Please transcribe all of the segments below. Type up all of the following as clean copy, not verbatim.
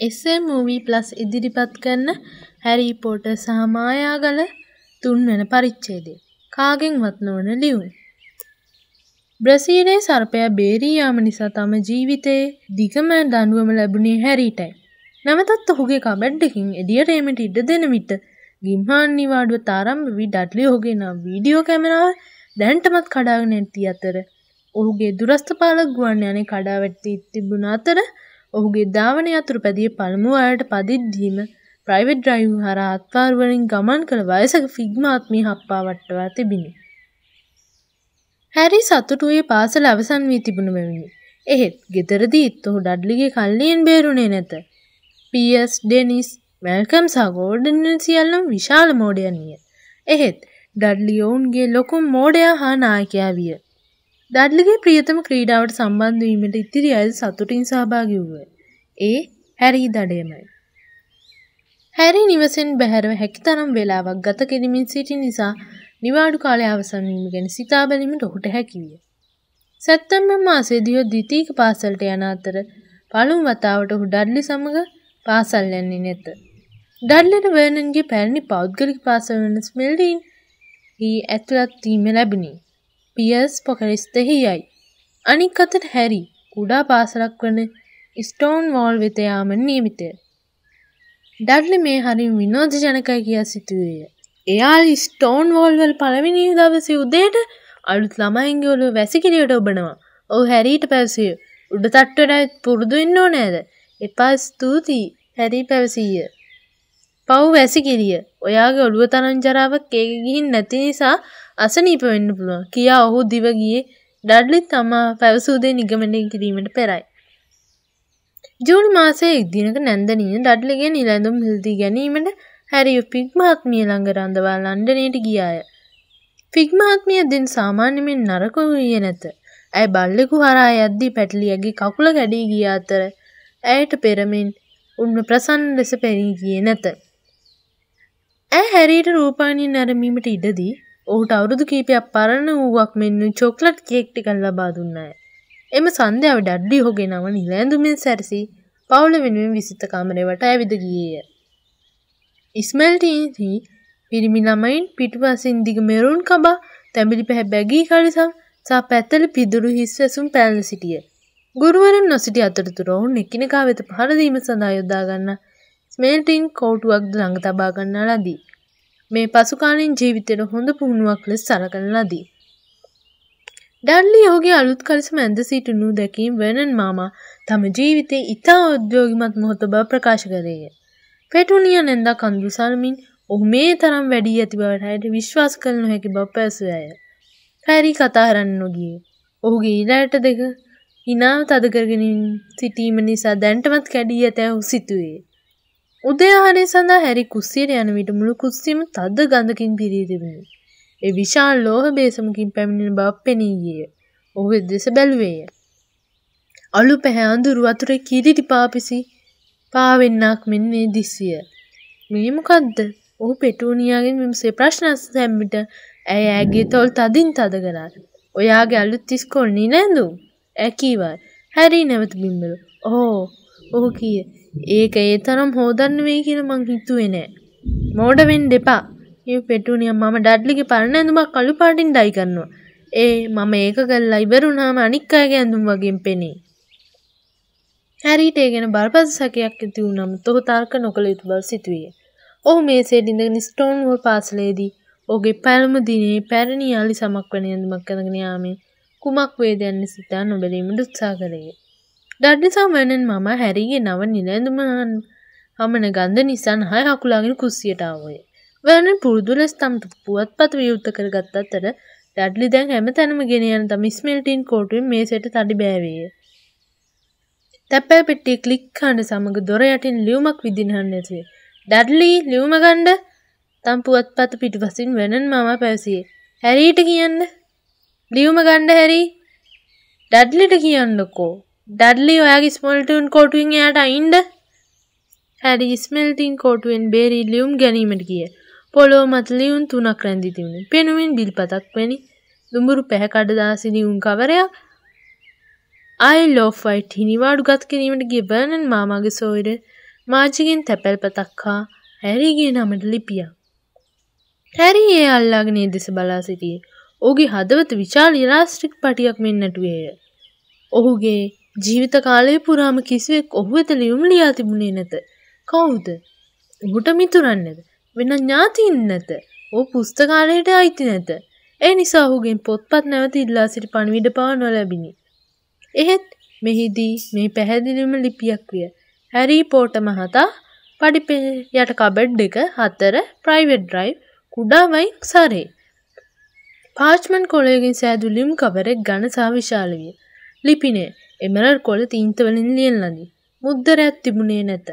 SM Movie Plus ඉදිරිපත් කරන හැරි Potter සහ මායාගල 3 වෙනි පරිච්ඡේදය. කාගෙන්වත් නොවන ලියුම්. බ්‍රසීලයේ සර්පයා බේරී යාම නිසා තම ජීවිතයේ දිගම දඬුවම ලැබුණේ හැරිටයි. නැවතත් ඔහුගේ කබඩ් එකකින් එළියට එීමට ඉඩ දෙන විට ගිම්හාන් නිවාඩුව තාරම්භ වී ඩඩ්ලි ඔහුගේ නම් වීඩියෝ කැමරාව දැන්ටමත් කඩාගෙන ඇති අතර ඔහුගේ දුරස්ථ පාලක ගුවන් යානය කඩා වැටී තිබුණ අතර ඔහුගේ ධාවන යතුරු පැදිය පළමු වරට පදිද්දීම ප්‍රයිවට් ඩ්‍රයිව් හරහා අත්වාරු වලින් ගමන් කළ වයසක ෆිග්මා ආත්මීය හප්පා වට්ටවා තිබිණි. හැරි සතුටු වූයේ පාසල අවසන් වී තිබුණු බැවිනි. එහෙත් ගෙදරදීත් ඔහු ඩඩ්ලිගේ කල්ලියෙන් බේරුණේ නැත. පීඑස්, ඩෙනිස්, මැල්කම් සහ ගෝඩන් සියල්ලම විශාල මෝඩයන් විය. එහෙත් ඩඩ්ලි ඔවුන්ගේ ලොකු මෝඩයා හා නායකයා විය. ඩඩ්ලිගේ ප්‍රියතම ක්‍රීඩාවට සම්බන්ධ වීමට ඉතිරි අය සතුටින් සහභාගී වූහ. ඒ හැරි දඩයමයි. හැරි නිවසෙන් බැහැරව හැකිතරම් වේලාවක් ගත කෙරෙමින් සිටි නිසා නිවාඩු කාලය අවසන් වීම ගැන සිතා බැලීමට ඔහුට හැකි විය. සැප්තැම්බර් මාසයේදී ද්විතීයික පාසලට යන අතර පළමු වතාවට ඔහු ඩඩ්ලි සමග පාසල් යන්නේ නැත. ඩඩ්ලිට වර්නන්ගේ පැරණි පෞද්ගලික පාසල වන ස්මෙල්ඩීන් හි ඇතුළත් වීම ලැබුණි. පියර්ස් පොකරිස්තෙහි යයි. අනික් අතට හැරි කුඩා පාසලක් වන ස්ටෝන් වෝල් වෙත යාම නියමිතය. ඩඩ්ලි මේ හරිම විනෝදජනකයි කියා සිතුවේය. එයා ස්ටෝන් වෝල් වල පළවෙනි දවසේ උදේට අලුත් ළමයින්ගේ ඔළුව වැසිකිළියට ඔබනවා. ඔව් හැරිට පැවසිය. උඩ තට්ටුවට පුරුදු වෙන්න ඕනේද? එපා ස්තුතියි හැරි පැවසිය. පව් වැසිකිළිය. ඔයාගේ ඔළුව තරම් ජරාවක් ඒක ගිහින් නැති නිසා අසනීප වෙන්න පුළුවන් කියා ඔහු දිව ගියේ ඩඩ්ලි තමා පැවසූ දේ නිගමනය කිරීමට පෙරයි. ජූනි මාසයේ එක් දිනක නැන්දනිය ඩඩ්ලිගේ නිලැඳුම් මිලදී ගැනීමට හැරිව ෆිග්මා ආත්මිය ළඟ රඳවා ලන්ඩනයට ගියාය. ෆිග්මා ආත්මිය දින සාමාන්‍යයෙන් නරක වූයේ නැත. ඇය බල්ලෙකු හරහා යද්දී පැටලියගේ කකුල කැඩී ගිය අතර ඇයට පෙරමින් උන්ව ප්‍රසන්න ලෙස පෙනී ගියේ නැත. ඇය හැරියට රූපවාහිනිය නැරඹීමට ඉඩදී ඔහුට අවුරුදු කිහිපයක් පරණ වූවක් මෙන් චොක්ලට් කේක් ටිකක් ලබා දුන්නාය. එම සන්ධ්‍යාව ඩඩ්ලි ඔහුගේ නව නිලැඳුමින් සැරසී පවුල වෙනුවෙන් විසිත කාමරේ වටා ඇවිද ගියේය. ඉස්මැල්ටීන්හි පිරිමි ළමයින් පිටුපසින් දිග මෙරුන් කබා තැඹිලි පැහැ බැගී කලිසම් සහ පැතල පිදුරු හිස් වැසුම් පැනලා සිටිය. ගුරුවරුන් නොසිටි අතරතුර ඔවුන් එකිනෙකා වෙත පහර දීම සඳහා යොදා ගන්නා ස්මෙල්ටින් කෝටුවක්ද ළඟ තබා ගන්නා ලදී. මේ පසුකාලීන ජීවිතයට හොඳ පුහුණුවක් ලෙස සලකන ලදී. ඩඩ්ලි ඔහුගේ අලුත් කලිසම ඇඳ සිටිනු දැකීම වර්නන් මාමා තම ජීවිතයේ ඉතා උද්‍යෝගිමත් මොහොත බව ප්‍රකාශ කළේය. පෙටුනියා නැන්දා කඳුළු සලමින් ඔහු මේ තරම් වැඩි ඇති බවට ඇයට විශ්වාස කළ නොහැකි බව පැවසුවාය. හැරි කතා කරන්න නොගියේ. ඔහුගේ ඊළාට දෙක හිනාව තද කරගෙන සිටීම නිසා දැන්ටමත් කැඩී ඇතැයි ඔහු සිතුවේ. උදේ ආහාරය සඳහා හැරි කුස්සියට යන විට මුළු කුස්සියම තද ගඳකින් පිරී තිබුණි. ඒ විශාල ලෝහ බේසමකින් පැමිණෙන බව පෙනී ගිය. ඔහු දෙස බැලුවේය. අලු පැහැ අඳුරු වතුරේ කිරිටි පාපිසි පාවෙන්නක් මෙන් මේ දිස්විය. මේ මොකද්ද? ඔහු පෙටුනියාගෙන් විමසේ ප්‍රශ්න අසන විට ඇය ඇගේ තොල් තදින් තද කළා. ඔයාගේ අලුත් ඉස්කෝලේ නිලැඳුම්? ඇය කීවා. හැරි නැවත බිම්බල. ඔහු කීය. ඒක ඒ තරම් හොදන්න වෙයි කියලා මං හිතුවේ නෑ. මෝඩ වෙන්න එපා. මේ පෙටුනියා මම ඩඩ්ලිගේ පරණ ඇඳුමක් අලු පාටින් ඩයි කරනවා. මම ඒක කරලා ඉවරුණාම අනික් අයගේ ඇඳුම් වගේම පෙනේ. හැරිට ඒ ගැන බරපතල සැකයක් ඇති වුණාම ඔහු තර්ක නොකළ යුතු බව සිතුවේ. ඔහු මේසෙට ඉඳගෙන ස්ටෝන් වෝල් පාසලේදී ඔහුගේ පළමු දිනේ පැරණි යාලි සමක් වෙන ඇඳුමක් අඳගෙන යාමේ කුමක් වේද යන්න සිතා නොබැලීමට උත්සාහ කළේය. ඩඩ්ලි සහ වර්නන් මාමා හැරිගේ නව නිලැඳුම හමන ගඳ නිසා නහය හකුලාගෙන කුස්සියට ආවෝය. වර්නන් පුරුදු ලෙස තම පුවත්පත විවෘත කරගත් අතර ඩඩ්ලි දැන් හැමතැනම ගෙන යන තම ස්මෙල්ටින් කෝටුවෙන් මේසෙට තඩි බෑවේය. තැපැල් පෙට්ටිය ක්ලික් කරන සමග දොර යටින් ලියුමක් විදිහට නැතුවේ. ඩඩ්ලි ලියුම ගන්න තම පුවත්පත පිටුපසින් වර්නන් මාමා පැවසියේ. හැරිට කියන්න. ලියුම ගන්න හැරි. ඩඩ්ලිට කියන්නකෝ. ඩඩ්ලි ඔයාගේ ස්මෙල්ටින් කෝටුවෙන් එයාට අයින්ද? හැරි ස්මෙල්ටින් කෝටුවෙන් බේරී ලියුම් ගැනීමට ගිය. පොළොව මත ලියුම් 3ක් රැඳී තිබුණේ. පෙනුමින් බිල්පතක් වැනි දුඹුරු පැහැ කඩදාසි ලියුම් කවරයක්. I love white හිනිවාඩු ගත් කිරීමට ගිය වර්නන් මාමාගේ සොයුර මාජිගෙන් තැපැල්පතක් හා හැරීගේ නමට ලිපියක්. හැරී ඒ අල්ලාගෙන ඒ දෙස බලා සිටියේ. ඔහුගේ හදවත විශාල ඉලාස්ටික් පටියක් මෙන් නැටුවේය. ඔහුගේ ජීවිත කාලය පුරාම කිසිවෙක් ඔහු වෙත ලියුම් ලියා තිබුණේ නැත. කවුද? ඔහුට මිතුරන් නැත. වෙන ඥාතීන් නැත. ඔහු පුස්තකාලයට අයිති නැත. ඒ නිසා ඔහුගෙන් පොත්පත් නැවත ඉල්ලා සිටි පණිවිඩ පවා නොලැබිනි. එහෙත් මෙහිදී මේ පැහැදිලිවම ලිපියක් විය. හැරී පොටර් මහතා පඩිපෙළ යට කබඩ් එක 4 ප්‍රයිවට් ඩ්‍රයිව් කුඩා වයින් සරේ. පාර්ච්මන්ට් කොළයකින් සෑදු ලියුම් කවරෙක් ඝන සහ විශාල විය. ලිපිනය එමරල්ඩ් කොළ තීන්ත වලින් ලියන ලදී. මුද්දරයක් තිබුණේ නැත.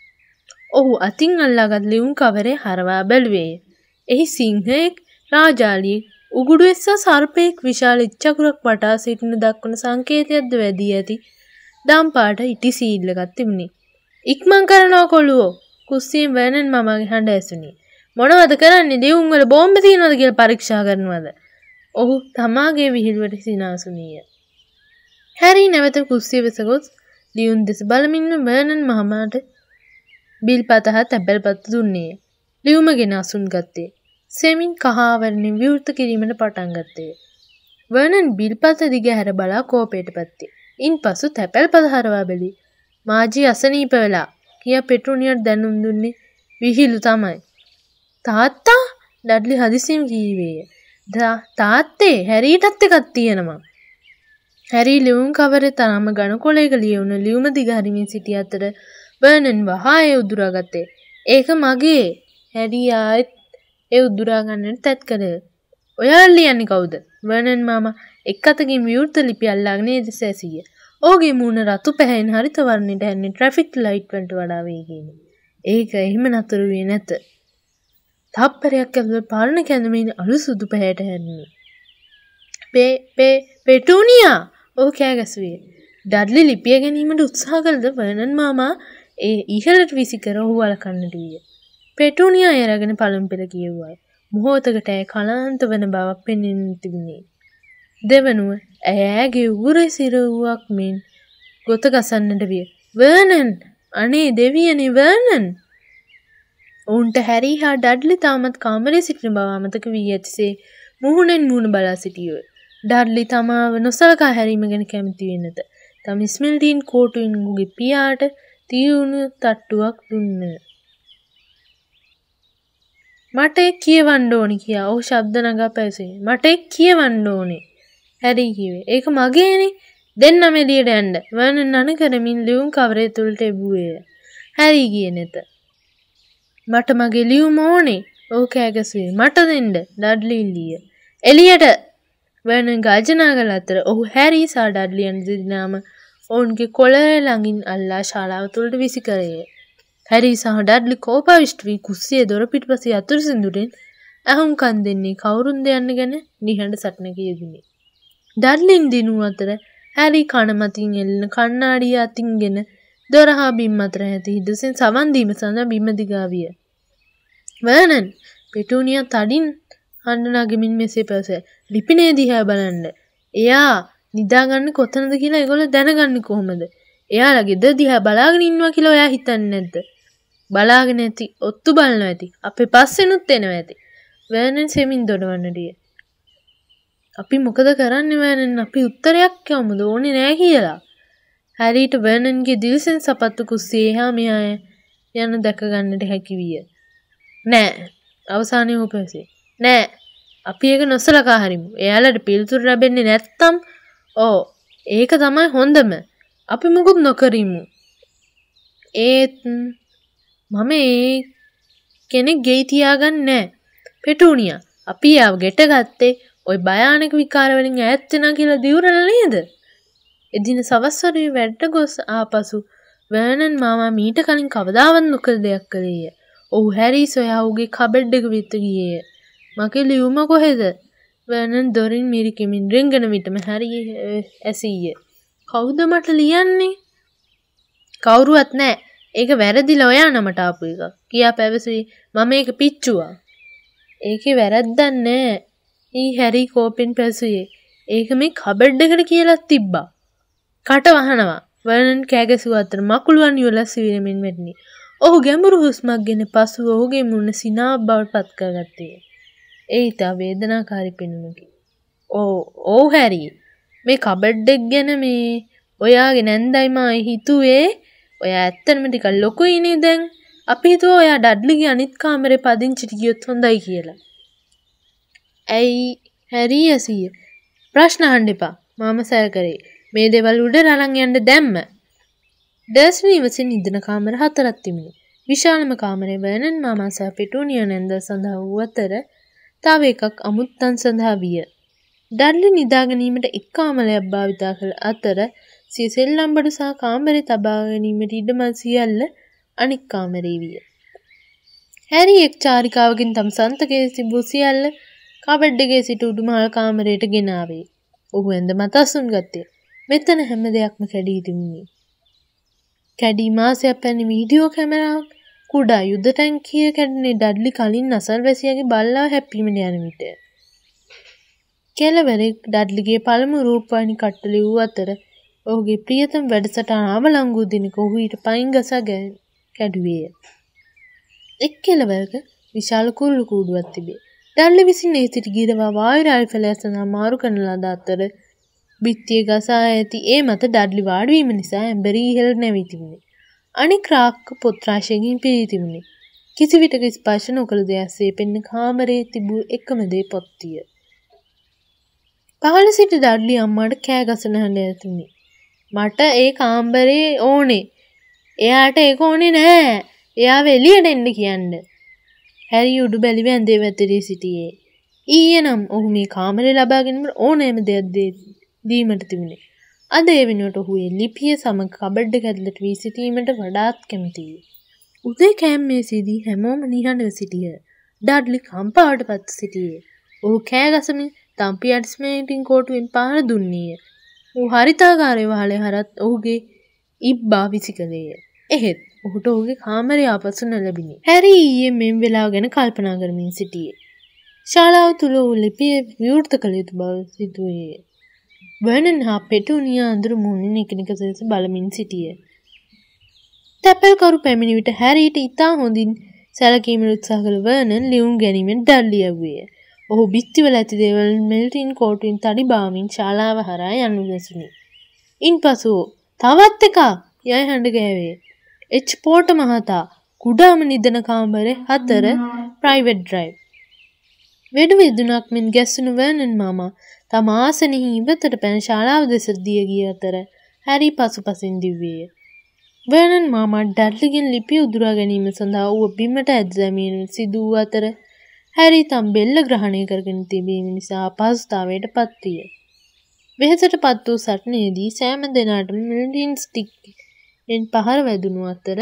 ඔහු අතින් අල්ලාගත් ලියුම් කවරේ හරවා බැලුවේය. එහි සිංහයෙක්, රාජාලියෙක්, උගුඩුවෙක් සහ සර්පයෙක් විශාල ඉච්ඡකුරක් වටා සිටිනු දක්වන සංකේතයක්ද වැදී ඇති දම් පාට ඉටි සීල් එකක් තිබුණි. ඉක්මන් කරනවා කොළුවෝ. කුස්සියෙන් වර්නන් මාමාගේ හඬ ඇසුණි. මොනවද කරන්නේ? ලියුම් වල බෝම්බ තියනවද කියලා පරීක්ෂා කරනවද? ඔහු තමාගේ විහිළුවට සිනාසුණිය. හැරී නැවත කුස්සිය වෙස ගොස් ලියුම් දෙස බලමින්ම වර්නන් මාමාට බිල්පත හා තැපැල්පත දුන්නේය. ලියුම ගෙන අසුන් ගත්තේ. සෙමින් කහ ආවරණයෙන් විවෘත කිරීමට පටන් ගත්තේ. වර්නන් බිල්පත දිග හැර බලා කෝපයට පැත්තේ. ඉන්පසු තැපැල්පත හරවා බැලී මාජී අසනීප වෙලා කියා පෙට්‍රෝනියට දැනුම් දුන්නේ විහිළු තමයි. තාත්තා ඩඩ්ලි හදිසියෙන් කීවේය. තාත්තේ හැරීටත් එකක් තියෙනවා. හැරී ලියුම් කවරේ තරම ඝන කොළයක ලියවුණු ලියුම දිග හරිමින් සිටි අතර වර්නන් වහා ඒ උදුරා ගත්තේ. ඒක මගේ. හැරී ආයෙත් ඒ උදුරා ගන්නට තැත් කළේ. ඔයාලා ලියන්නේ කවුද? වර්නන් මාමා එක් අතකින් විවෘත ලිපි අල්ලාගෙන ඒ දෙස ඇසිය. ඔහුගේ මූණ රතු පැහැයෙන් හරිත වර්ණයට හැන්නේ ට්‍රැෆික් ලයිට් වලට වඩා වේගයෙන්. ඒක එහෙම නතර වෙන්නේ නැත. තප්පරයක් ඇතුළත පාලන කැඳවමින් අලු සුදු පැහැයට හැරුණි. පෙටුනියා! ඔහු කෑ ගැසුවේ. ඩඩ්ලි ලිපිය ගැනීමට උත්සාහ කළද වර්නන් මාමා ඒ ඉහළට විසිකර ඔහු වළකන්නට විය. පෙටුනියා එරගෙන පළමු පෙළ කියෙව්වා. මොහොතකට ඇය කලාන්ත වන බවක් පෙනෙන්න තිබුණේ. දෙවනුව ඇයගේ උගුරේ සිරුවක් මෙන් ගොත ගසන්නට විය. වර්නන්! අනේ දෙවියනේ වර්නන්! ඔවුන්ට හැරී හා ඩඩ්ලි තාමත් කාමරයේ සිටින බව අමතක වී ඇතිසේ මුහුණෙන් මුහුණ බලා සිටියෝය. ඩඩ්ලි තමාව නොසලකා හැරීම ගැන කැමති වෙන්නේ නැත. තම ස්මිල්ටීන් කෝටුවෙන් ඔහුගේ පියාට තියුණු තට්ටුවක් දුන්නා. මට ඒක කියවන්න ඕනි කියා ඔහු ශබ්ද නගා පැවසුවේ. මට ඒක කියවන්න ඕනේ. හැරී කිව්වේ. ඒක මගේනේ. දෙන්නම එළියට යන්න. වර්නන් අණ කරමින් ලියුම් කවරේ තුලට එබුවේය. හැරී ගියේ නැත. මට මගේ ලියුම ඕනේ. ඔහු කෑ ගැසුවේ. මට දෙන්න. ඩඩ්ලි ඉල්ලිය. එළියට! වර්නන් ගර්ජනා කළ අතර ඔහු හැරී සහ ඩඩ්ලි යන දෙදෙනාම ඔවුන්ගේ කොළය ළඟින් අල්ලා ශාලාව තුළට විසිකරේය. හැරී සහ ඩඩ්ලි කෝපාවිෂ්ඨ වී කුස්සියේ දොර පිටුපස යතුරු සිඳුරෙන් අහුම්කන් දෙන්නේ කවුරුන්ද යන්න ගැන නිහඬ සටනක යෙදුණි. ඩඩ්ලින් දිනු අතර හැරී කන මතින් එල්ලෙන කණ්ණාඩිය අතින්ගෙන දොර හා බිම් අතර ඇති හිදසෙන් සවන් දීම සඳහා බිම දිගා විය. වර්නන්! පෙටුනියා තදින් හඬ නගමින් මෙසේ පැවසුවා. ලිපිනය දිහා බලන්න. එයා නිදාගන්න කොතනද කියලා ඒගොල්ලෝ දැනගන්නේ කොහොමද? එයාලා ගෙදර දිහා බලාගෙන ඉන්නවා කියලා ඔයා හිතන්නේ නැද්ද? බලාගෙන ඇති, ඔත්තු බලනවා ඇති. අපේ පස්සෙනුත් එනවා ඇති. වර්නන් සෙමින් දොඩවන්නට ගියා. අපි මොකද කරන්නේ වර්නන්? අපි උත්තරයක් යමුද ඕනේ නෑ කියලා. හැරීට වර්නන්ගේ දිල්සෙන් සපත්තු කුස්සියේ එහා මෙහා යන දැක ගන්නට හැකි විය. නෑ. අවසානයේ ඔහු පැවසේ. නෑ. අපි ඒක නොසලකා හරිමු. එයාලට පිළිතුරු ලැබෙන්නේ නැත්තම් ඒක තමයි හොඳම. අපි මොකුත් නොකරිමු. ඒත් මම ඒ කෙනෙක් ගෙයි තියාගන්නේ නෑ. පෙටුනියා, අපි ආව ගෙට ගත්තේ ওই භයානක විකාර වලින් ඈත් වෙනා කියලා දිවුරලා නේද? එදින සවස් වරුවේ වැඩට ගොස් ආපසු වර්නන් මාමා මීට කලින් කවදාවත් නොකළ දෙයක් කළේය. ඔහු හැරී සොයා ඔහුගේ කබඩ් එක වෙත ගියේය. මගේ ලියුම කොහෙද? වර්නන් දොරින් මිරිකෙමින් රිංගන විටම හැරී ඇසීය. කවුද මට ලියන්නේ? කවුරුවත් නෑ. ඒක වැරදිලා ඔයා නමට ආපු එක. කියා පැවසුවේ. මම ඒක පිච්චුවා. ඒකේ වැරද්දක් නෑ. හැරී කෝපෙන් පැවසුවේ. ඒක මේ කබඩ් එකට කියලා තිබ්බා. කට වහනවා. වර්නන් කෑ ගැසුව අතර මකුළුවන් යුවල සිවිරමින් වැටුණි. ඔහු ගැඹුරු හුස්මක් ගෙන පසුව ඔහුගේ මුණ සිනාවක් බවට පත් කරගත්තේ. ඒ ඉතා වේදනාකාරී පෙනුමකි. ඔව් හැරි. මේ කබඩ් එක ගැන මේ ඔයාගේ නැන්දයි මායි හිතුවේ ඔයා ඇත්තටම ටිකක් ලොකුයිනේ දැන්. අපි හිතුවා ඔයා ඩඩ්ලිගේ අනිත් කාමරේ පදිංචිට ගියොත් හොඳයි කියලා. ඇයි හැරි ඇසිය? ප්‍රශ්න අහන්න එපා. මාම සැර කරේ. මේ දේවල් උඩ රලන් යන්න දැම්ම. ඩර්ස්ලි ඉවසින් ඉදන කාමර 4ක් තිබුණි. විශාලම කාමරේ වර්නන් මාමා සහ පෙටුනියා නැන්ද සඳහා වූ අතර තව එකක් අමුත්තන් සඳහා විය. ඩඩ්ලි නිදා ගැනීමට එක් කාමරයක් භාවිතා කළ අතර සිය සෙල්ලම්බඩු සහ කාමරේ තබා ගැනීමට ඉඩමල් සියල්ල අනික් කාමරේ විය. හැරි එක් චාරිකාවකින් තම සන්තකයේ තිබූ සියල්ල කබඩ් එකේ සිට උඩුමහල් කාමරයට ගෙනාවේ. ඔහු ඇඳ මත අසුන් ගත්තේ. මෙතන හැම දෙයක්ම කැඩී තිබුණි. කැඩී මාසයක් පැරණි වීඩියෝ කැමරාවක්, කුඩා යුද ටැංකිය කැඩුනේ ඩඩ්ලි කලින් අසල්වැසියාගේ බල්ලාව හැප්පීමට යන විට. කෙළවරේ ඩඩ්ලිගේ පළමු රූපවාහිනී කට්ටලි වූ අතර ඔහුගේ ප්‍රියතම වැඩසටහන අවලංගු දිනක ඔහු ඊට පයින් ගසා කැඩුවේය. එක් කෙළවරක විශාල කුරුළු කූඩුවක් තිබේ. ඩඩ්ලි විසින් ඒ සිට ගිරවා වායු රයිෆලය සඳහා මාරු කරන ලද අතර බිත්තිය ගසා ඇති ඒ මත ඩඩ්ලි වාඩි වීම නිසා ඇම්බරි ඉහළ නැවී තිබුණේ. අනික් රාක්ක පොත් රාශියකින් පිරී තිබුණේ. කිසිවිටක ස්පර්ශ නොකළ දෙයක්සේ පෙන්න කාමරයේ තිබූ එකම දේ පොත්තිය. පහළ සිට ඩඩ්ලි අම්මාට කෑ ගසන හඬ ඇතුණි. මට ඒ කාමරේ ඕනේ. එයාට ඒක ඕනේ නෑ. එයාව එළියට එන්න කියන්න. හැරි උඩු බැලි වැඳේ වැතිරී සිටියේ. ඊයේ නම් ඔහු මේ කාමරේ ලබා ගැනීමට ඕනෑම දෙයක් දීමට තිබුණේ. අද ඒ වෙනුවට ඔහු ඒ ලිපිය සමග කබඩ් එක ඇතුළට වී සිටීමට වඩාත් කැමතියි. උදේ කෑම මේසේදී හැමෝම නිහඬව සිටිය. ඩඩ්ලි කම්පාවට පත් සිටියේ. ඔහු කෑ ගසමින් තම්පි ඇඩ්ස්මේටින් කෝටුවෙන් පාර දුන්නේය. ඔහු හරිතාකාරයේ වහලේ හරත් ඔහුගේ ඉබ්බා විසි කළේය. එහෙත් ඔහුට ඔහුගේ කාමරය ආපසු නොලැබිණි. හැරි ඊයේ මෙම වෙලාව ගැන කල්පනා කරමින් සිටියේ. ශාලාව තුල ඔහු ලිපිය විවෘත කළ යුතු බව සිතුවේය. වර්නන් හා පෙටුනියා අඳුරු මුහුණින් එකිනෙක දෙස බලමින් සිටියේ. තැපැල්කරු පැමිණි විට හැරීට ඉතා හොඳින් සැලකීමට උත්සාහ කළ වර්නන් ලියුම් ගැනීමෙන් ඩඩ්ලි යවුවේය. ඔහු බිත්තිවල ඇති දේවල් මෙල්ටින් කෝටුවෙන් තඩි බාමින් ශාලාව හරහා යනු දැසුනි. ඉන්පසු තවත් එකක් යයි හඬ ගෑවේ. එච් පෝට මහතා කුඩාම නිදන කාමරේ 4 ප්‍රයිවට් ඩ්‍රයිව්. වෙඩු විදුනක් මෙන් ගැස්සුණු වර්නන් මාමා තම ආසනෙහි ඉවතට පැන ශාලාව දෙසට දිය ගිය අතර හැරි පසුපසින් දිව්වේය. වර්නන් මාමා ඩඩ්ලිගෙන් ලිපිය උදුරා ගැනීම සඳහා ඌව බිමට ඇද දැමීම සිදු වූ අතර හැරි තම බෙල්ල ග්‍රහණය කරගෙන තිබීම නිසා අපහසුතාවයට පත් විය. වෙහෙසට පත් වූ සටනේදී සෑම දෙනාටම මිල්ටින් ස්ටික්ෙන් පහර වැදුණු අතර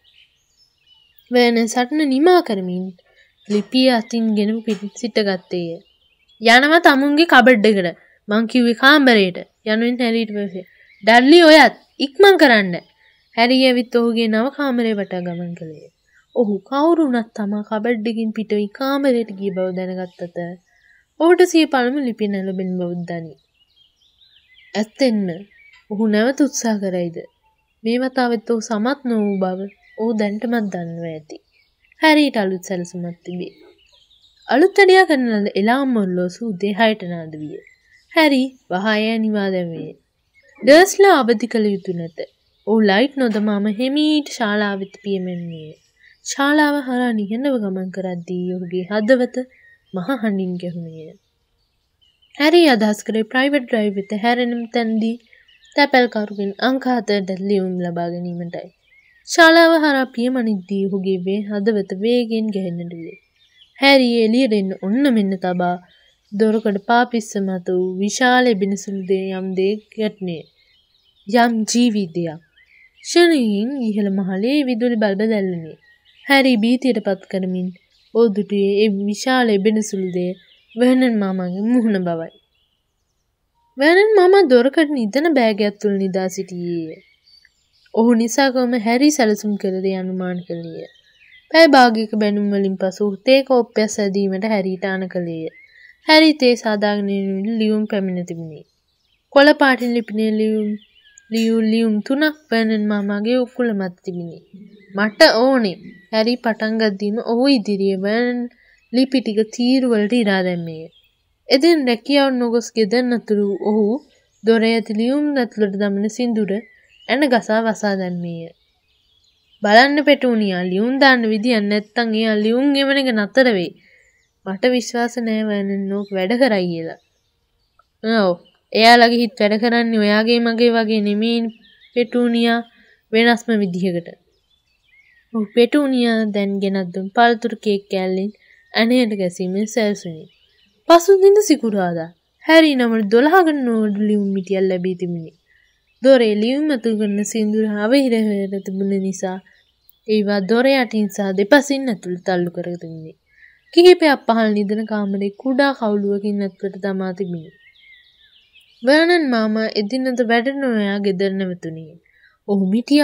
වර්නන් සටන නිමා කරමින් ලිපිය අතින් ගෙන සිටගත්තේය. යනවා තමුන්ගේ කබඩ් එකට. මං කිව්වේ කාමරේට. යනුවෙන් හැරිට පස්සේ ඩඩ්ලි ඔයත් ඉක්මන් කරන්න. හැරි ඇවිත් ඔහුගේ නව කාමරේ වටා ගමන් කළේ. ඔහු කවුරු වුණත් තමා කබඩ් එකකින් පිට වී කාමරයට ගිය බව දැනගත් අතර ඔහුට සිය පළමු ලිපිය නැලබෙන බව දනී. ඇත්තෙන්ම ඔහු නැවත උත්සාහ කරයිද? මේ වතාවෙත් ඔහු සමත් නොවූ බව ඔහු දැනටමත් දන්නවා ඇති. හැරීට අලුත් සැලසුමක් තිබේ. අලුත් වැඩියා කරන ලද එලාම් ඔරලෝසු උදේ 6ට නාද විය. හැරි වහා එය නිවා දැමුවේ. ඩර්ස්ලා අවදි කළ යුතු නැත. ඔහු ලයිට් නොදමාම හිමීට ශාලාව වෙත පියමැන්නියේ. ශාලාව හරහා නිහඬව ගමන් කරද්දී ඔහුගේ හදවත මහ හඬින් ගැහුණේය. හැරි අදහස් කරේ ප්‍රයිවට් ඩ්‍රයිව් වෙත හැරෙන තැනදී තැපැල්කරුගෙන් අංක 4ට ලියුම් ලබා ගැනීමටයි. ශාලාව හරහා පියමනිද්දී ඔහුගේ හදවත වේගෙන් ගැහෙන්නට විය. හැරි එළියට එන්න ඔන්න මෙන්න තබා දොරකඩ පාපිස්ස මත වූ විශාල එබිනසුළු දේ යම් දෙයක් ගැටුණේ. යම් ජීවිතයක්. ෂණයෙන් ඉහළ මහලේ විදුලි බල්බ දැල්ලුනේ. හැරි බීතියට පත් කරමින් ඔදුටුවේ ඒ විශාල එබිනසුළු දේ වර්නන් මාමාගේ මුහුණ බවයි. වර්නන් මාමා දොරකඩ නිදන බෑගයක් තුල නිදා සිටියේය. ඔහු නිසා කොම හැරි සැලසුම් කළ දේ අනුමාන කළේය. පැය භාගයක බැනුම් වලින් පසු තේ කෝප්පයක් සැදීමට හැරිට ආන කළේය. හැරි තේ සාදාගෙන ලියුම් පැමිණ තිබුණේ. කොළ පාටින් ලිපිනේ ලියුම් ලියුම් 3ක් වර්නන් මාමාගේ උකුල මත තිබිණි. මට ඕනේ. හැරි පටන් ගද්දීම ඔහු ඉදිරියේ වර්නන් ලිපි ටික තීරු වලට ඉරා දැම්මේය. එදින රැකියාව නොගොස් ගෙදර නතුරු ඔහු දොරේ ඇති ලියුම් ඇතුළට දමන සින්දුර ඇන ගසා වසා දැම්මේය. බලන්න පෙටුනියා ලියුම් දාන්න විදියක් නැත්තම් එයා ලියුම් ගෙවන එක නතර වෙයි. මට විශ්වාස නෑ වර්නන් නෝක් වැඩ කරයි කියලා. ඔව් එයාලගේ හිත වැඩ කරන්නේ ඔයාගේ මගේ වගේ නෙමෙයි පෙටුනියා වෙනස්ම විදිහකට. ඔව් පෙටුනියා දැන් ගෙනත් දුන් පළතුරු කේක් කෑල්ලෙන් අනේට ගැසීමෙන් සැරසුණි. පසුදින සිකුරාදා හැරි නමට 12කට නෝඩු ලියුම් මිටියක් ලැබී තිබුණි. දොරේ ලියුම් ඇතුළු කරන සින්දුර අවහිරව තිබුණ නිසා ඒවා දොර යටින් සහ දෙපසින් ඇතුළට තල්ලු කර තිබුණි. කිහිපයක් පහළ නිදන කාමරේ කුඩා කවුළුවකින් ඇතුළට දමා තිබුණි. වර්නන් මාමා එදිනද වැඩ නොයා ගෙදර නැවතුණි. ඔහු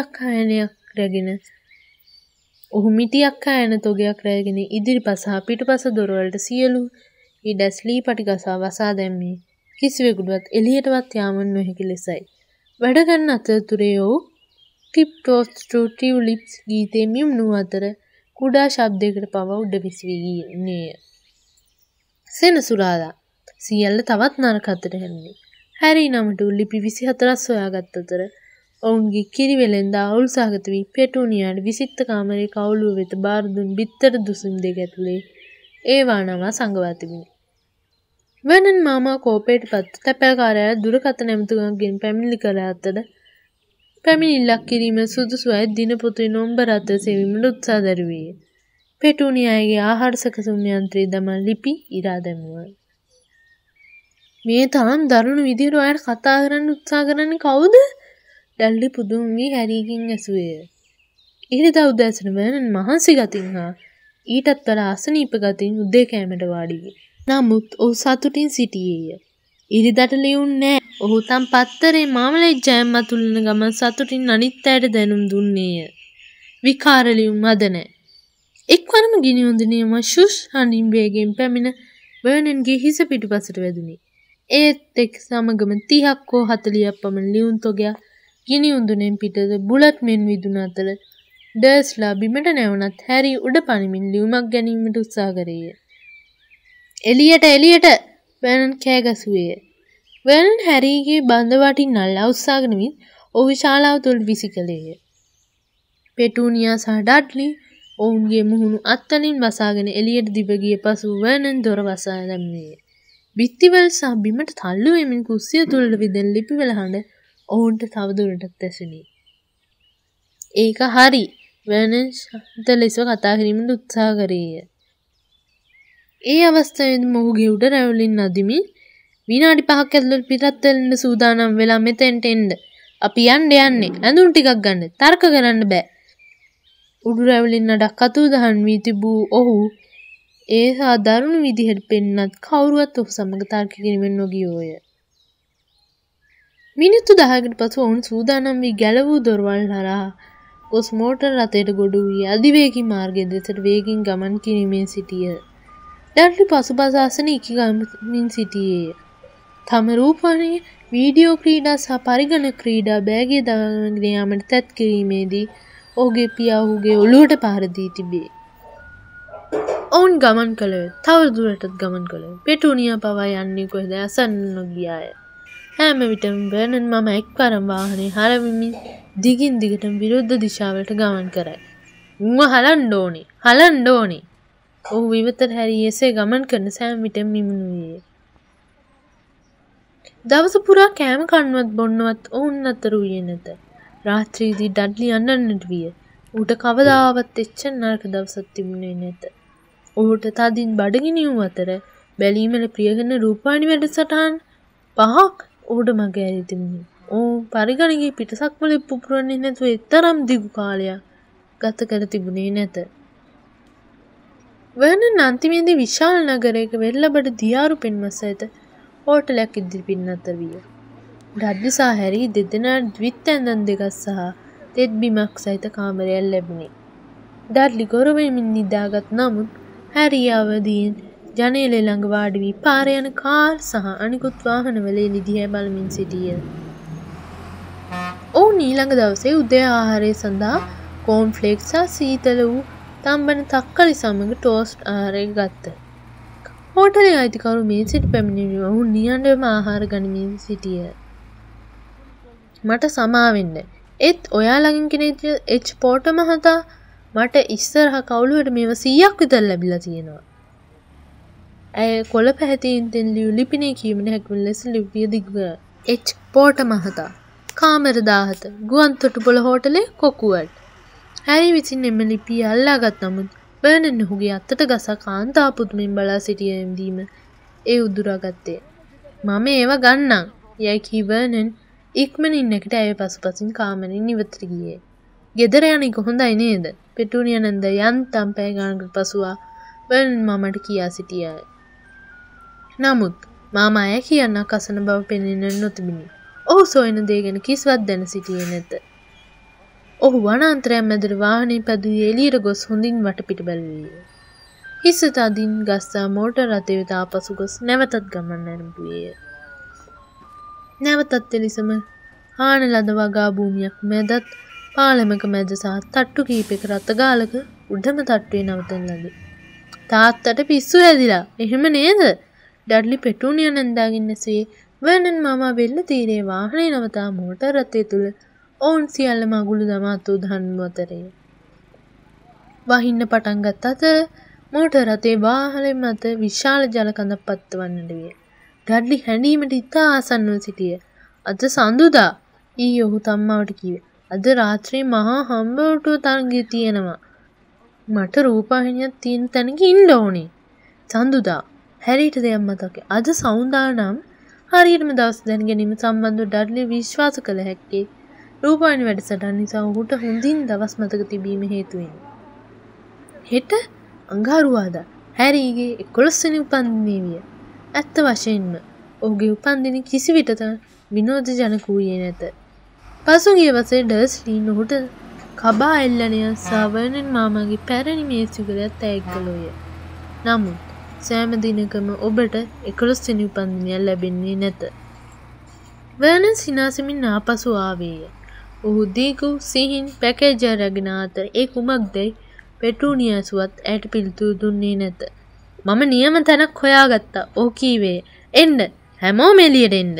මිටියක් කයන තොගයක් රැගෙන ඉදිරිපස හා පිටුපස දොරවලට සියලු ඉඩස් ලී පටි ගසා වසා දැම්මේ කිසිවෙකුටවත් එළියටවත් යාම නොහැකි ලෙසයි. වැඩ කරන අතරතුරේ ඔහු ටිප්ටෝස් ට්‍රූ ටියුලිප්ස් ගීතේ මියුණු අතර කුඩා ශබ්දයකට පවා උඩ විසවී ගියේය. සෙනසුරාදා සියල්ල තවත් නරක අතට හැරුණි. හැරි නමට ලිපි 24ක් සොයාගත් අතර ඔවුන්ගේ කිරි වෙලෙන්ද අවුල් සහගත වී පෙටුනියාට විසිත්ත කාමරේ කවුළුව වෙත බාර දුන් බිත්තර දුසුම් දෙක ඇතුලේ ඒවා නම සංගවා තිබුණි. වර්නන් මාමා කෝපයට පත් තැපැල්කාරයා දුරකථන ඇමතුමක්ගෙන් පැමිණිලි කළ අතර පැමිණිල්ලක් කිරීම සුදුසුයි දිනපොතුයි නොම්බර අතර සෙවීමට උත්සාහ දරුවේය. පෙටුනියාගේ ආහාර සැකසුම් යන්ත්‍රයේ දමා ලිපි ඉරා දැමුවා. මේ තරම් දරුණු විදිහට ඔයාලට කතා කරන්න උත්සාහ කරන්නේ කවුද? ඩල්ලි පුදුම වී හැරිකින් ඇසුවේය. ඉරිදා උදෑසන වර්නන් මහන්සි ගතින් හා ඊටත් වඩා අසනීප ගතින් උදේ කෑමට වාඩි වී. නමුත් ඔහු සතුටින් සිටියේය. ඉරිදාට ලියුම් නෑ. ඔහු තම පත්තරේ මාමලේ ජයම් මතුලන ගමන් සතුටින් අනිත් අයට දැනුම් දුන්නේය. විකාර ලියුම් අද නෑ. එක්වරම ගිනි උඳිනේම ෂුෂ් හඬින් වේගෙන් පැමිණ වර්නන්ගේ හිස පිටුපසට වැදුනි. ඒත් එක් සමගම 30ක් හෝ 40ක් පමණ ලියුම් තොගයක් ගිනි උඳුනෙන් පිටත බුලට් මෙන් විදුන අතර ඩර්ස්ලා බිමට නැවුණත් හැරි උඩ පනිමින් ලියුමක් ගැනීමට උත්සාහ කරේය. එළියට වර්නන් කෑ ගැසුවේය. වර්නන් හැරිගේ බඳ වටින් අල්ලා උස්සාගෙන විත් ඔහු ශාලාව තුළ විසිකලේය. පෙටුනියා සහ ඩඩ්ලි ඔවුන්ගේ මුහුණු අත්වලින් වසාගෙන එළියට දිව ගිය පසු වර්නන් දොර වසා දැම්මේය. බිත්තිවල සහ බිමට තල්ලු වෙමින් කුස්සිය තුළට විදෙන ලිපිවල හඬ ඔවුන්ට තවදුරටත් ඇසුණි. ඒක හරි. වර්නන් ශාන්ත ලෙස කතා කිරීමට උත්සාහ කරේය. ඒ අවස්ථාවේදී මොහුගේ උඩ රැවුලින් නදිමින් විනාඩි 5ක් ඇතුළත පිටත් වෙන්න සූදානම් වෙලා මෙතෙන්ට එන්න. අපි යන්නේ. ඇඳුම් ටිකක් ගන්න. තර්ක කරන්න බෑ. උඩු රැවුලින් නඩක් අතු දහන් වී තිබූ ඔහු ඒ හා දරුණු විදිහට පෙන්නත් කවුරුවත් ඔහු සමග තර්ක කිරීමෙන් නොගියෝය. මිනිත්තු 10කට පසු ඔවුන් සූදානම් වී ගැලවූ දොරවල් හරහා ගොස් මෝටර රථයට ගොඩ වී අධිවේගී මාර්ගය දෙසට වේගින් ගමන් කිරීමෙන් සිටියහ. ඩඩ්ලි පසුපස ආසන ඉකිගමින් සිටියේය. තම රූපවාහිනියේ වීඩියෝ ක්‍රීඩා සහ පරිගණක ක්‍රීඩා බෑගය දාගෙන යාමට තැත් කිරීමේදී ඔහුගේ පියා ඔහුගේ ඔළුවට පහර දී තිබේ. ඔවුන් ගමන් කළේ තව දුරටත් ගමන් කළේ. පෙටුනියා පවා යන්නේ කොහෙද අසන්න නොගියාය. හැම විටම වර්නන් මම එක්වරම වාහනේ හරවමින් දිගින් දිගටම විරුද්ධ දිශාවලට ගමන් කරයි. උන්ව හලන්න ඕනේ. ඔහු විවතට හැරී එසේ ගමන් කරන සෑම විටම මිමුණුයේය. දවස පුරා කෑම කන්නවත් බොන්නවත් ඔවුන් අතර වූයේ නැත. රාත්‍රියේදී ඩඩ්ලි අඬන්නට විය. ඌට කවදාවත් එච්චර නරක දවසක් තිබුණේ නැත. ඌට තදින් බඩගිනි වූ අතර බැලීමට ප්‍රිය කරන රූපවාහිනී වැඩසටහන් 5ක් ඌට මග ඇරී තිබුණි. ඌ පරිගණකයේ පිටසක් වල පුපුරන්නේ නැතුව එතරම් දිගු කාලයක් ගත කර තිබුණේ නැත. වර්නන් අන්තිමේදී විශාල නගරයක වෙරළබඩ දියාරු පෙන්වස් සහිත හෝටලයක් ඉදිරිපින් අතර විය. ඩඩ්ලි සහ හැරි දෙදෙනාට ද්විත් ඇඳන් දෙකක් සහ තෙත් බිමක් සහිත කාමරයක් ලැබුණේ. ඩඩ්ලි ගොරවෙමින් නිදාගත් නමුත් හැරි අවදියෙන් ජනේලය ළඟ වාඩි වී පාර යන කාර් සහ අනිකුත් වාහනවල එළි දිහා බලමින් සිටිය. ඊළඟ දවසේ උදේ ආහාරය සඳහා කෝන්ෆ්ලේක්ස් සහ සීතල වූ තම්බන තක්කලි සමග ටෝස්ට් ආහාරය ගත්තා. හෝටලේ අයිතිකරු මේසෙට පැමිණි ඔහු නිහඬවම ආහාර ගනිමින් සිටියා. මට සමාවෙන්න. ඒත් ඔයා ළඟින් කෙනෙක් එච් පෝටර් මහතා මට ඉස්සරහ කවුළුවට මේව 100ක් විතර ලැබිලා තියෙනවා. ඇය කොළ පැහැතියෙන් තෙන් ලියු ලිපිනේ කියමින් හැකිවන ලෙස ලිපිය දිග කරා. එච් පෝටර් මහතා කාමර 17 ගුවන් තොටුපොළ හෝටලේ කොකුවට. හැරි විසින් එම ලිපිය අල්ලාගත් නමුත් බර්නන් ඔහුගේ අතට ගසා කාන්තා පුදුමෙන් බලා සිටියෙන්දීම ඒ උදුරාගත්තේ. මම ඒව ගන්නම් යයි කී බර්නන් ඉක්මනින් නැගිට ඇය පසුපසින් කාමරෙන් ඉවතට ගියේ. ගෙදර යන එක හොඳයි නේද? පෙටුනියා නන්ද යන්තම් පැය ගානකට පසුව බර්නන් මාමට කියා සිටියා. නමුත් මාමා ඇය කියන්නක් අසන බව පෙනෙන්න නොතිබිනි. ඔහු සොයන දේ ගැන කිසිවක් දැන සිටියේ නැත. ඔහු වනාන්තරයක් මැදට වාහනේ පැදුවේ එළියට ගොස් හොඳින් වටපිට බැලුවේ. හිසට අදින් ගස්සා මෝටර් රථය වෙත ආපසු ගොස් නැවතත් ගමන් ආරම්භුවේය. නැවතත් එලෙසම හාන ලද වගා භූමියක් මැදත් පාලමක මැද සහ තට්ටු කීපයක රතගාලක උඩම තට්ටුවේ නවතන ලදී. තාත්තට පිස්සු හැදිලා. එහෙම නේද? ඩඩ්ලි පෙටුනියා නන්දාගෙන් ඇසුවේ. වර්නන් මාමා වෙල්ල තීරයේ වාහනේ නවතා මෝටර් රථය තුල ඔවුන් සියල්ලම අගුළු දමා තුදහන්නු අතරේ. වහින්න පටන් ගත් අතර මෝටර් රථයේ වාහනේ මත විශාල ජල කඳක් පත්වන්නට විය. ඩඩ්ලි හැඬීමට ඉතා ආසන්නව සිටිය. අද සඳුදා ඊ ඔහු තම්මාවට කිව්වේ. අද රාත්‍රියේ මහා හම්බවටුව තරගය තියෙනවා. මට රූපවාහිනියක් තියෙන තැනක ඉන්න ඕනේ. සඳුදා හැරිට දෙයක් මතක. අද සෞන්දා නම් හරියටම දවස් දැන ගැනීම සම්බන්ධව ඩඩ්ලි විශ්වාස කළ හැක්කේ රූපවාහිනී වැඩසටහන නිසා ඔහුට හොඳින් දවස් මතක තිබීම හේතුවෙන්. හෙට අඟහරුවාදා හැරීගේ 11 වෙනි උපන්දිනය විය. ඇත්ත වශයෙන්ම ඔහුගේ උපන්දින කිසි විටක විනෝද ජනක වූයේ නැත. පසුගිය වසරේ ඩර්ස්ලි ඔහුට කබා එල්ලණය සහ වර්නන් මාමාගේ පැරණි මේසුකලයක් තෑග් කළෝය. නමුත් සෑම දිනකම ඔබට 11 වෙනි උපන්දිනය ලැබෙන්නේ නැත. වර්නන් සිනාසෙමින් ආපසු ආවේය. ඔහු දීගු සිහින් පැකේජ් අරගෙන අතර ඒ කුමක්දයි පෙටුනියා ඇසුවත් ඇයට පිළිතුරු දුන්නේ නැත. මම නියම තැනක් හොයාගත්තා. ඔහු කීවේ. එන්න හැමෝම එළියට එන්න.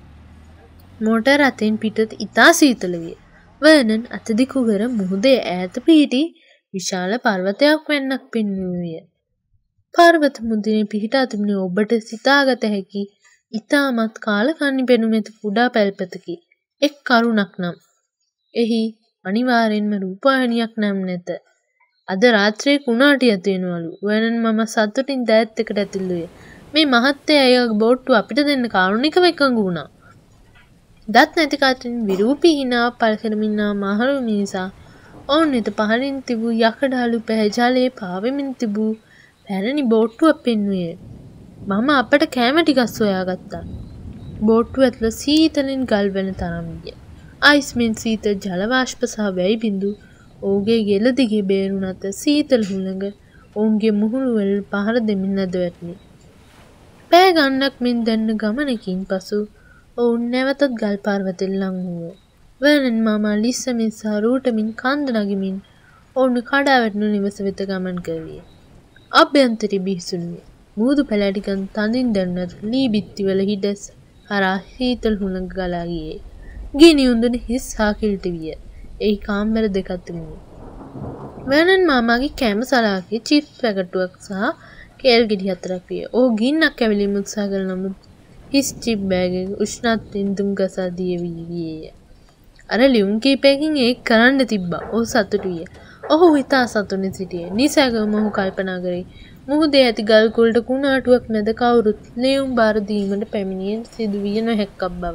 මෝටර් රථයෙන් පිටත ඉතා සීතල විය. වර්නන් අතදිකු කර මුහුදේ ඈත පිහිටි විශාල පර්වතයක් වෙන්නක් පෙන්වූයේ. පර්වත මුදුනේ පිහිටා තිබුණේ ඔබට සිතාගත හැකි ඉතාමත් කාලකන්නි පෙනුමැති කුඩා පැල්පතකි. එක් කරුණක් නම් එහි අනිවාර්යෙන්ම රූපවාහිනියක් නම් නැත. අද රාත්‍රියේ කුණාටියක් තියෙනවලු. වර්නන් මම සතුටින් දෑත් එකට ඇතුළුය. මේ මහත්තයා අයගේ බෝට්ටුව අපිට දෙන්න කාරුණිකව එකඟ වුණා. දත් නැති කටින් විරූපී හිනා පල් කරමින් මහලු මිනිසා ඔවුන් වෙත පහළින් තිබූ යකඩාලු පැහැජලයේ පාවෙමින් තිබූ පැරණි බෝට්ටුවක් පෙන්වුවේ. මම අපට කෑම ටිකක් සොයාගත්තා. බෝට්ටුව ඇතුළ සීතලින් ගල් වෙන තරම් විය. අයිස්මෙන් සීතල ජල වාෂ්ප සහ වැයි බිඳු ඔහුගේ ගෙල දිගේ බේරුණ අත සීතල හුළඟ ඔවුන්ගේ මුහුණු වල පහර දෙමින් නැද වැටුණි. පෑ ගන්නක් මෙන් දැන්න ගමනකින් පසු ඔවුන් නැවතත් ගල් පර්වතෙන් ලං වූවා. වර්නන් මාමා ලිස්සමින් සහ රූටමින් කන්ද නගමින් ඔවුන් කඩා වැටුණු නිවස වෙත ගමන් කළේ. අභ්‍යන්තරේ බිහිසුණුවේ. මුහුදු පැලැටිකන් තදින් දැනුණත් ලී බිත්තිවල හිඩැස් හරහා සීතල හුළඟ ගලා ගියේ. ගිනි උඳුන හිස් හා කිලිට විය. එහි කාමර දෙකක් තිබුණා. වර්නන් මාමාගේ කැම සලාකේ චිප්ස් පැකටුවක් සහ කේල් ගෙඩි හතරක් විය. ඔහු ගින්නක් ඇවිලීම උත්සාහ කළ නමුත් හිස් චිප් බෑග් එක උෂ්ණත්වයෙන් දුම් ගසා දිය ගියේය. අර ලියුම් කීපයකින් ඒක කරන්න තිබ්බා. ඔහු සතුටු විය. ඔහු හිතා සතුටින් සිටියේ. නිසගම ඔහු කල්පනා කරේ. මුහුදේ ඇති ගල් කුලට කුණාටුවක් මැද කවුරුත් ලියුම් බාර දීමට පැමිණියෙන් සිදුවිය නොහැක්කක් බව.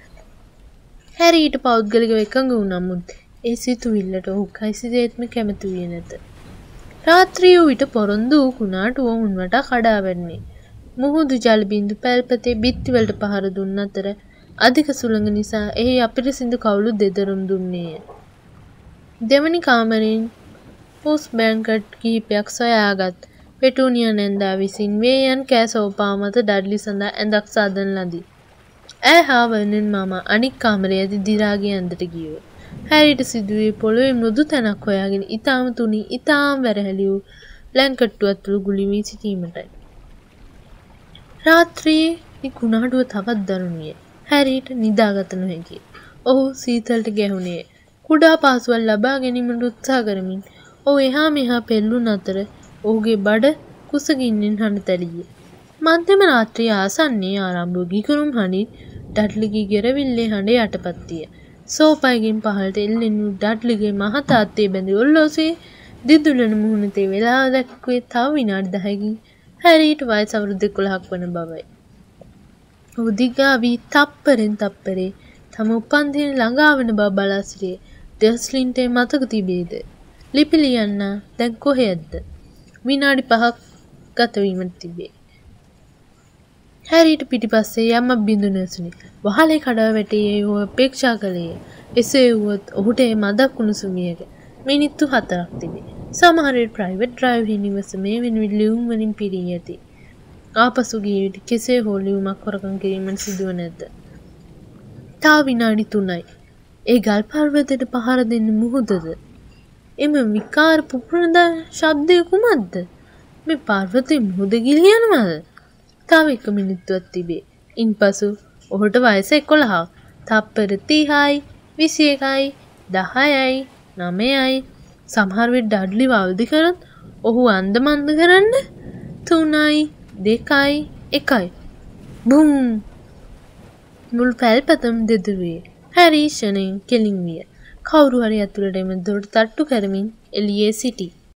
හැරීට පෞද්ගලිකව එකඟ වුණා නමුත් ඒ සිතුවිල්ලට ඔහු කිසිසේත්ම කැමති වූයේ නැත. රාත්‍රිය විට පොරොන්දු වූ කුණාටුව උන් වටා කඩා වැටුනේ. මුහුදු ජල බිඳු පැල්පතේ බිත්තිවලට පහර දුන්න අතර අධික සුළඟ නිසා එහි අපිරිසිදු කවුළු දෙදරුම් දුන්නේය. දෙවනි කාමරයෙන් පුස් බැංකට් කිහිපයක් සොයාගත් පෙටුනියා නැන්දා විසින් වේයන් කෑ සෝපා මත ඩඩ්ලි සඳහා ඇඳක් සාදන ලදී. ඇය හා වර්නන් මාමා අනික් කාමරයේදී දි දිරාගේ ඇඳට ගියෝ. හැරිට සිදුවේ පොළොවේ මෘදු තැනක් හොයාගෙන ඊටාම තුනි ඊටාම වැරහැලි වූ ලැන්කට්ටු ඇතුළු ගුලි වී සිටීමටයි. රාත්‍රියේ කුණාඩුව තවත් දරුණුය. හැරිට නිදාගත නොහැකිය. ඔහු සීතලට ගැහුණේ. කුඩා පාසුවක් ලබා ගැනීමට උත්සාහ කරමින් ඔහු එහා මෙහා පෙරළුන අතර ඔහුගේ බඩ කුසගින්නෙන් හඬ තැලිය. මධ්‍යම රාත්‍රිය ආසන්නයේ ආරම්භ වූ ගිගුරුම් හඬින් ඩඩ්ලිගේ ගෙරවිල්ලේ හඬ යටපත් විය. සෝපයිගෙන් පහළට එල්ලෙන ඩඩ්ලිගේ මහතාත්තේ බැඳි ඔල්ලෝසේ දිදුලන මුහුණතේ වෙලාව දැක්කුවේ තව විනාඩි 10කින් හැරීට වයස අවුරුදු 11ක් වන බවයි. ඔහු දිගා වී තප්පරෙන් තප්පරේ තම උපන්දින ළඟා වන බව බලා සිටියේ. ඩස්ලින්ට මතක තිබේද? ලිපි ලියන්න දැන් කොහෙද? විනාඩි 5ක් ගත වීමට තිබේ. හැරීට පිටිපස්සේ යමක් බිඳුන ඇසුනි. වහලේ කඩා වැටී ඔහු අපේක්ෂා කළේය. එසේ වුවත් ඔහුට ඒ මදක් උණුසුමියක මිනිත්තු 4ක් තිබේ. සමහර විට ප්‍රයිවට් ඩ්‍රයිව් හිනිවස මේ වෙනුවෙන් ලියුම් වලින් පිරී ඇති. ආපසු ගිය විට කෙසේ හෝ ලියුමක් හොරකම් කිරීමට සිදුව නැත. තා විනාඩි 3යි. ඒ ගල් පර්වතයට පහර දෙන්න මුහුදද? එම විකාර පුපුරන ශබ්දය කුමක්ද? මේ පර්වතයේ මුහුද ගිලී යනවාද? තව 1 මිනිත්තුවක් තිබේ. ඉන්පසු ඔහුට වයස 11ක්. තප්පර 30යි, 21යි, 10යි, 9යි. සමහර විට ඩඩ්ලි වල්දි කරත් ඔහු අන්දමන්ද කරන්න 3යි, 2යි, 1යි. බුම්! මුළු පැල්පතම දෙදුවේ. හැරි ෂණයෙන් කෙලින් විය. කවුරු හරි ඇතුළට එම දොරට තට්ටු කරමින් එළියේ සිටි.